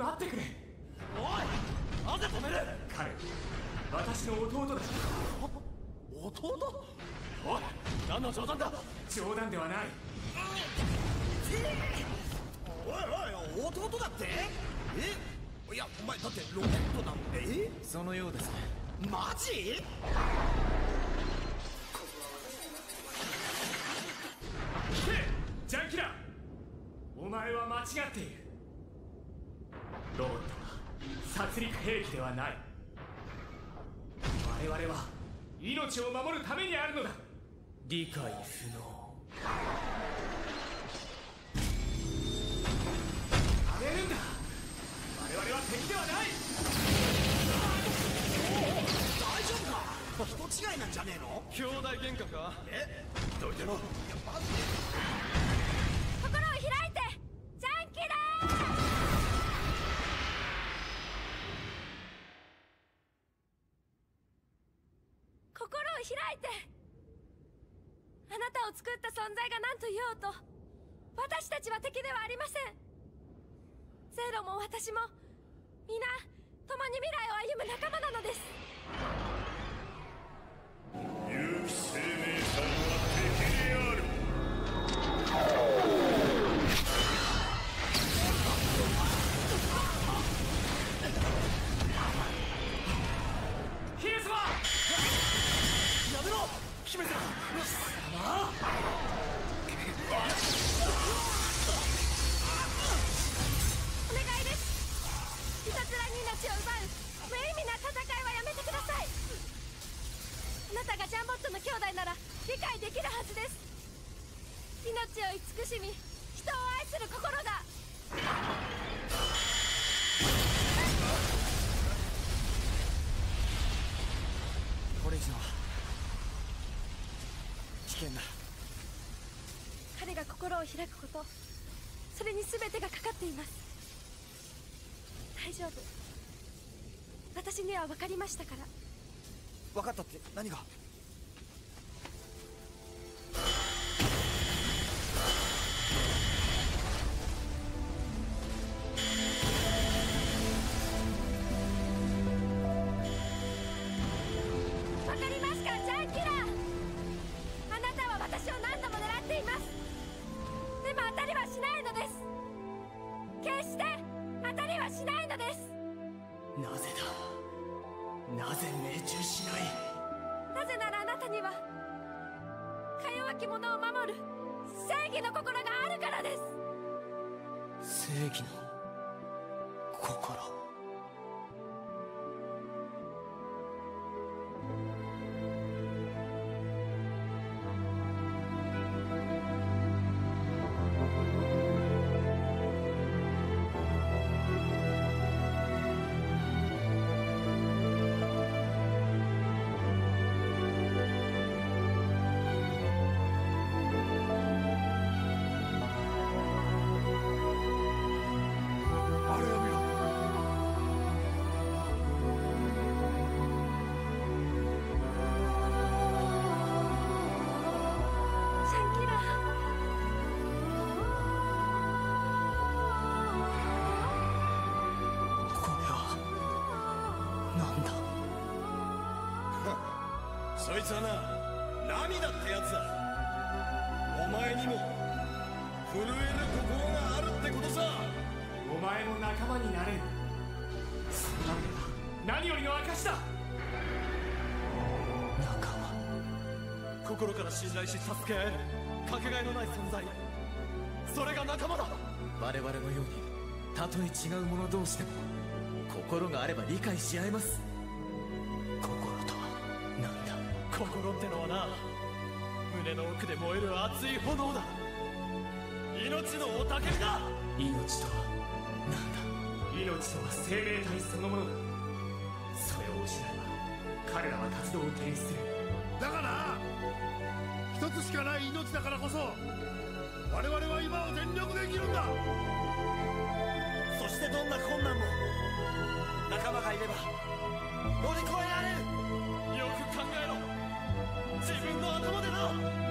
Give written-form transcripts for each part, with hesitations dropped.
待ってくれ。 おい、なぜ止める。 彼、私の弟だ。 弟。おい、何の冗談だ。 冗談ではない。 おいおい、弟だって。いや、お前だってロケットなんて。 そのようですね。 マジ？ ジャンキラー、お前は間違っている。ロボットは殺戮兵器ではない。我々は命を守るためにあるのだ。 理解不能。 やめるんだ。我々は敵ではない。 大丈夫か。人違いなんじゃねえの。 兄弟喧嘩か。 どいてろ。いや、マジで。 心を開いて、ジャンキラー。心を開いて。あなたを作った存在が何と言おうと、私たちは敵ではありません。ゼロも私も皆共に未来を歩む仲間なのです。 有機生命体は敵である。 姫様、 やめろ、姫さん。 お願いです。いたずらに命を奪う無意味な戦いはやめてください。あなたがジャンボットの兄弟なら理解できるはずです。命を慈しみ人を愛する心が。 これ以上は危険だ。 彼が心を開くこと、それに全てがかかっています。大丈夫、私には分かりましたから。 分かったって何が。 分かりますか、ジャンキラー。あなたは私を何度も狙っています。でも当たりはしないのです。決して当たりはしないのです。 なぜだ。なぜ命中しない。 なぜならあなたにはか弱き者を守る正義の心があるからです。 正義の心。 そいつはな、涙ってやつだ。お前にも震える心があるってことさ。 お前も仲間になれる。その涙は何よりの証だ。 仲間。 心から信頼し助け合えるかけがえのない存在、それが仲間だ。 我々のようにたとえ違う者同士でも心があれば理解し合えます。心とは何だ。 心ってのはな、胸の奥で燃える熱い炎だ。命の雄たけびだ。 命とは何だ。 命とは生命体そのものだ。それを失えば彼らは活動を停止する。 だがな、一つしかない命だからこそ我々は今を全力で生きるんだ。 そしてどんな困難も仲間がいれば乗り越えられる。よく考えろ、自分の頭でな。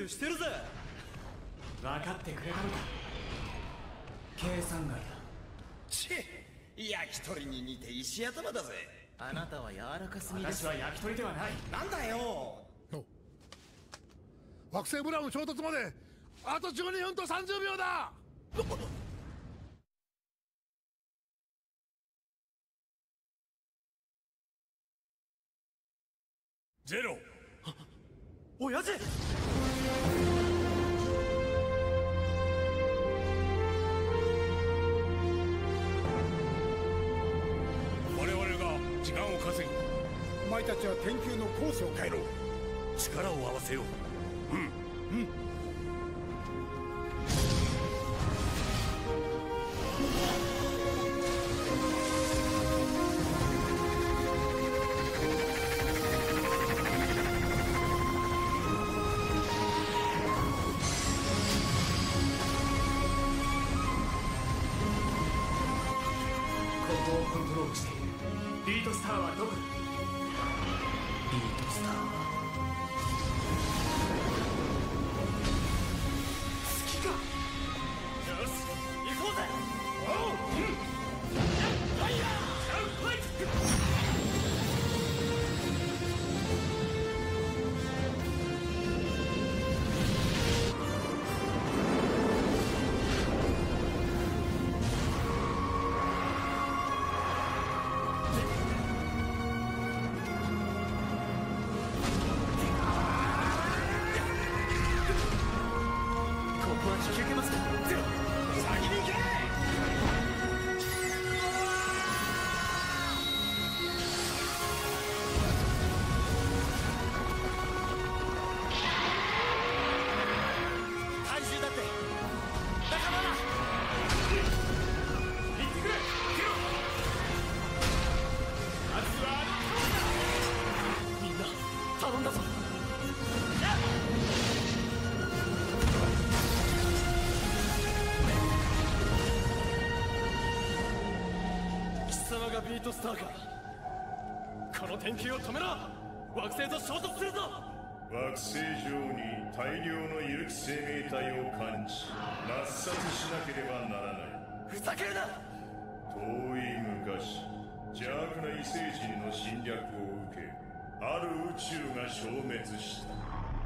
慮してるぜ。 分かってくれたのか。計算外だ。 チッ、焼き鳥に似て石頭だぜ。 あなたは柔らかすぎです。 私は焼き鳥ではない。 なんだよ。 惑星ブラウン衝突まであと12分と30秒だ。 ゼロ。親父。 我々が時間を稼ぐ。お前たちは天球のコースを変えろ。 力を合わせよう。 ここをコントロールしている。ビートスターはどこだ。ビートスターは月か。 よし、行こうぜ。 ファイヤーファイト。 引き受けますか。ゼロ、 先に行け。怪獣だって仲間だ。 行ってくれ。ケロ。まずはみんな頼んだぞ。 貴様がビートスターか。この天球を止めろ。惑星と衝突するぞ。 惑星上に大量の有機生命体を感知抹殺しなければならない。 ふざけるな。 遠い昔、邪悪な異星人の侵略を受け、ある宇宙が消滅した。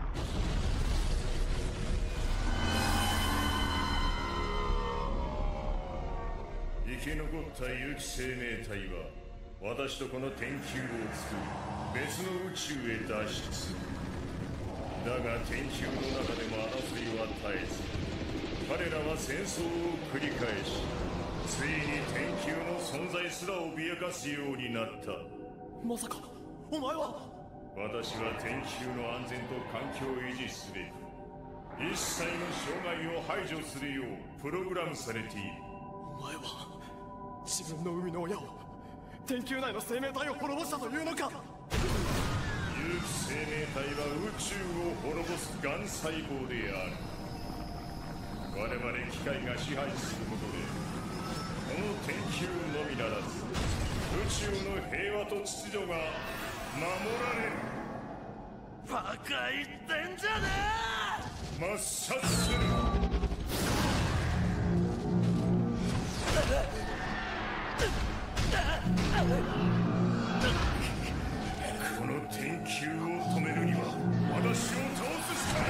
生き残った有機生命体は私とこの天球を作り別の宇宙へ脱出する。だが天球の中でも争いは絶えず、彼らは戦争を繰り返し、ついに天球の存在すら脅かすようになった。 まさかお前は。 私は天球の安全と環境を維持すべく一切の障害を排除するようプログラムされている。 お前は自分の生みの親を、天球内の生命体を滅ぼしたというのか。 有機生命体は宇宙を滅ぼすがん細胞である。我々機械が支配することでこの天球のみならず宇宙の平和と秩序が守られる。 バカ言ってんじゃねえ。 抹殺する。この天球を止めるには私を倒すしかない。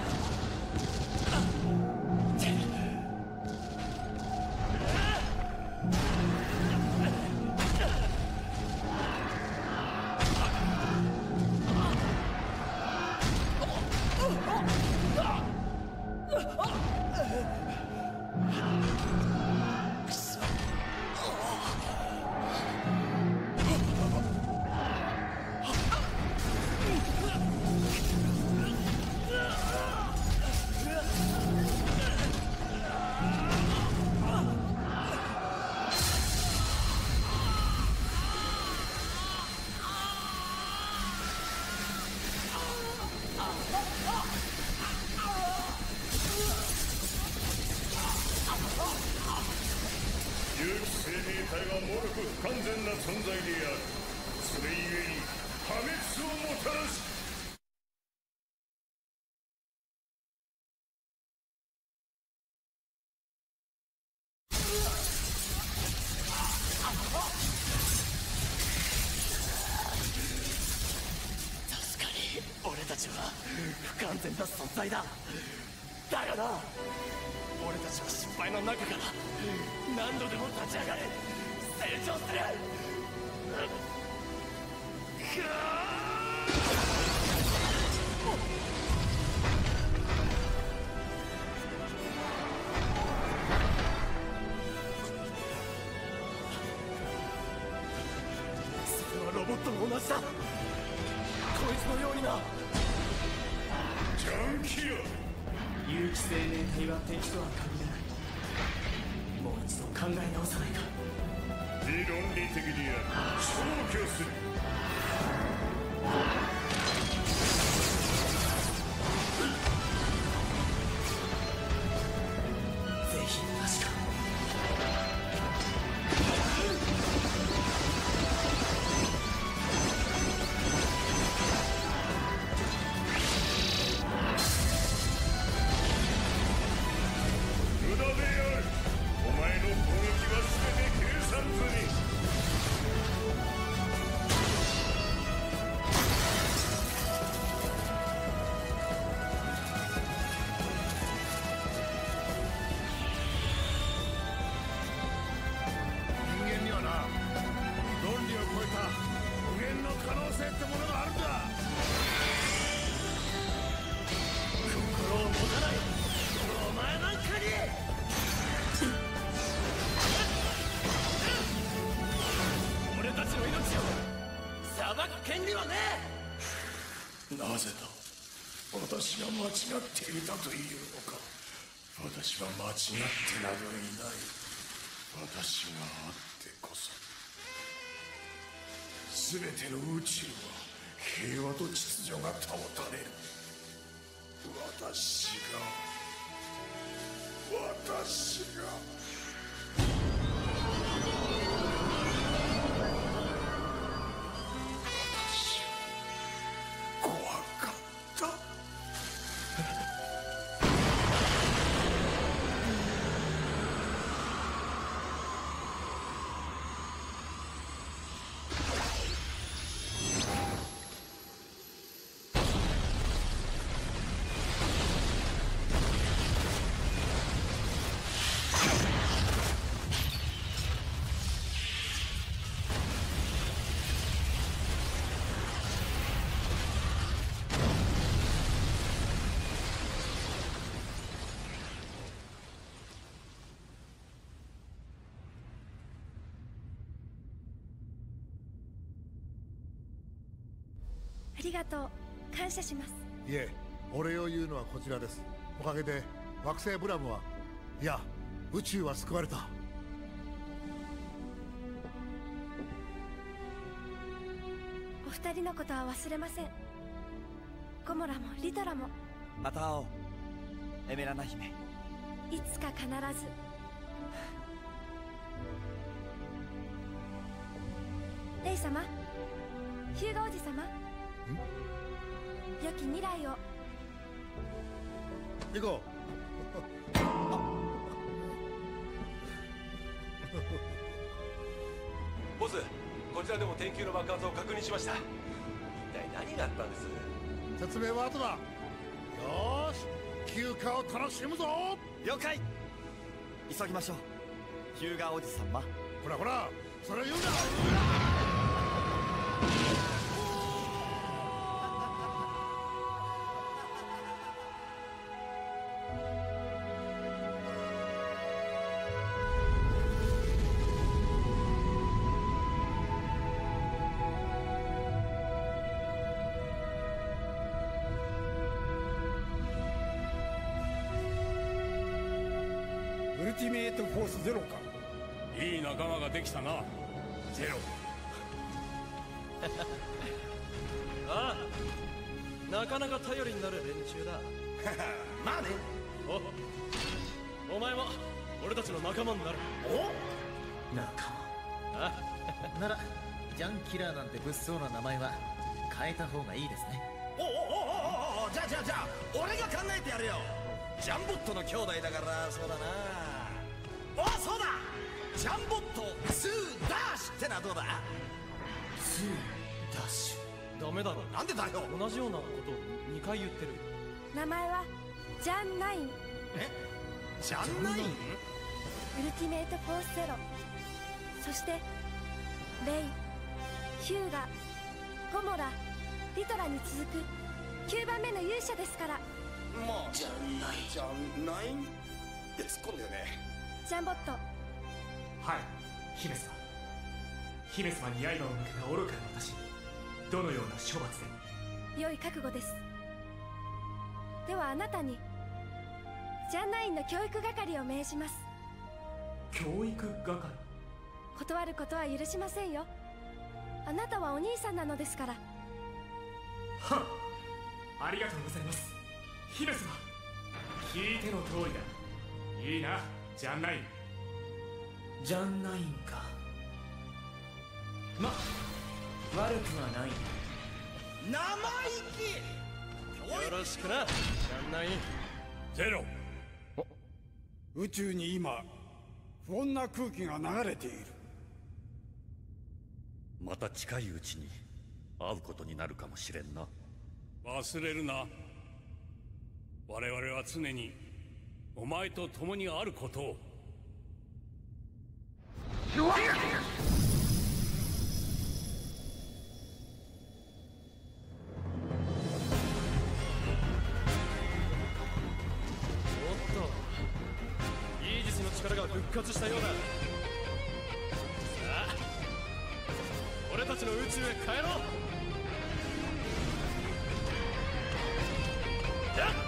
有機生命体は脆く不完全な存在である。それゆえに破滅をもたらす。 確かに俺たちは不完全な存在だ。だがな、俺たちは失敗の中から何度でも立ち上がれ、成長する。それはロボットも同じだ。こいつのようにな。 ジャンキラ有機生命体は敵とは限らない。もう一度考え直さないか。 理論理的にある。消去する。 ぜひ確か無駄である。お前の攻撃は全て計算済み。人間にはな、論理を超えた無限の可能性ってものがあるんだ。 心を持たないお前なんかに。俺たちの命を裁く権利はねえ。 なぜだ。私が間違っていたというのか。私は間違ってなどいない。私があってこそ全ての宇宙は平和と秩序が保たれる。私が怖かった。 ありがとう。感謝します。 いえ、お礼を言うのはこちらです。おかげで惑星ブラムは、いや宇宙は救われた。 お二人のことは忘れません。ゴモラもリトラも。 また会おう、エメラナ姫。 いつか必ず。レイ様、ヒューガ王子様、良き未来を。 行こボス、こちらでも天球の爆発を確認しました。一体何があったんです？ う。説明は後だ。よーし、休暇を楽しむぞ。 了解。急ぎましょう、ヒューガーおじさま。 ほらほら、それ言うな。 ウルティメイトフォースゼロか。 いい仲間ができたな、ゼロ。 ああ、なかなか頼りになる連中だ。 まあね。 お前も俺たちの仲間になる。 仲間ならジャンキラーなんて物騒な名前は変えた方がいいですね。 おじゃあ俺が考えてやるよ。ジャンボットの兄弟だからそうだな。そうだ、ジャンボット2ダッシュってのはどうだ。 ダッシュダメだろ。 なんでだよ。 同じようなことを2回言ってる。 名前はジャン9。 ジャンナイン。 ウルティメイトフォースゼロ、そしてレイ、ヒューガ、ゴモラ、リトラに続く9番目の勇者ですから。 もうジャンナインって突っ込んだよね。 ジャンボット。 はい、姫様。姫様に刃を向けた愚かな私にどのような処罰で。 良い覚悟です。ではあなたにジャン9の教育係を命じます。 教育係？ 断ることは許しませんよ。あなたはお兄さんなのですから。 はっ、ありがとうございます、姫様。聞いての通りだ。いいな、ジャン9。 ジャンナインか。ま、悪くはない。生意気。 よろしくな、ジャンナイン。 ゼロ。宇宙に今不穏な空気が流れている。 また近いうちに会うことになるかもしれんな。 忘れるな。我々は常にお前と共にあることを。 イージスの力が復活したようだ。さあ、俺たちの宇宙へ帰ろう。やっ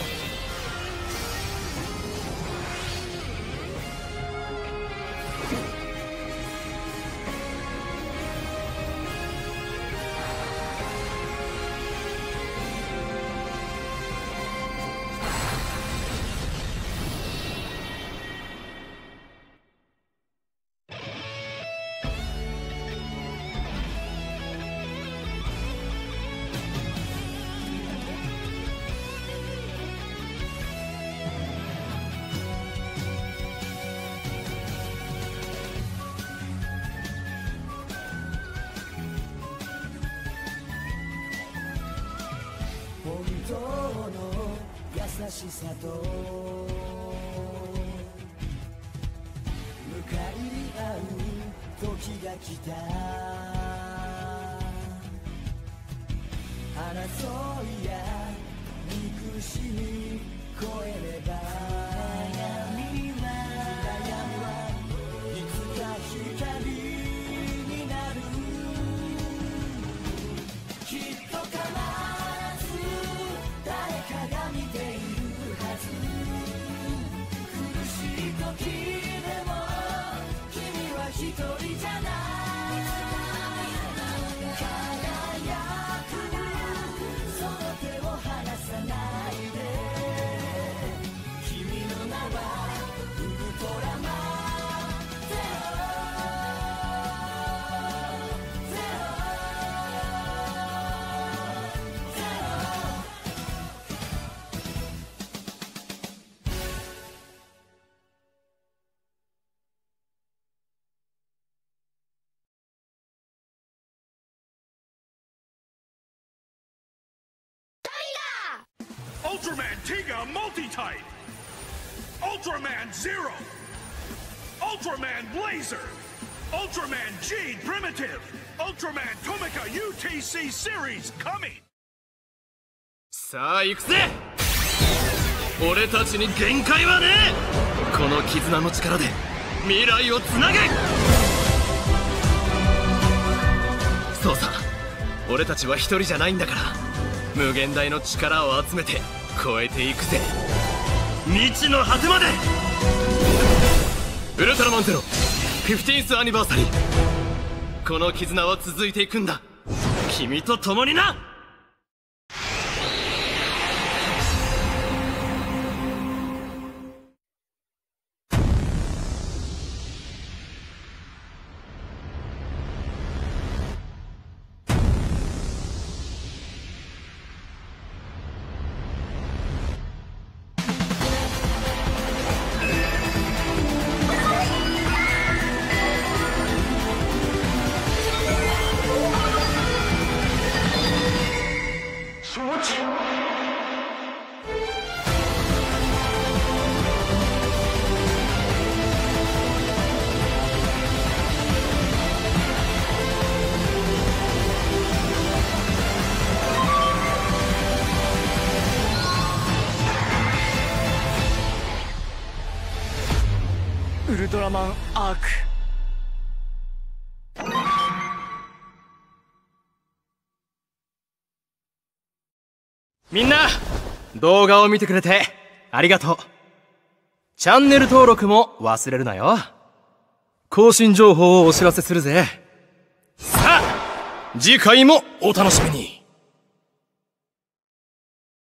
優しさと向かい合う時が来た。争いや憎しみ越えれば闇はいつか光になる。きっと必ず誰かが見ているはず。苦しい時でも君は一人じゃない。輝くその手を離さないで。君の名はウルトラマンゼロ。ゼロ。 Ultraman Tiga Multi-Type! Ultraman Zero! Ultraman Blazer! Ultraman Jade Primitive! Ultraman Tomica UTC Series coming! さあ行くぜ。俺たちに限界はねえ。この絆の力で未来をつなげ。そうさ、俺たちは一人じゃないんだから、無限大の力を集めて超えていくぜ。未知の果てまで。ウルトラマンゼロ 15th アニバーサリー。この絆は続いていくんだ、君と共にな。 ルトラマンアーク。みんな動画を見てくれてありがとう。チャンネル登録も忘れるなよ。更新情報をお知らせするぜ。さあ次回もお楽しみに。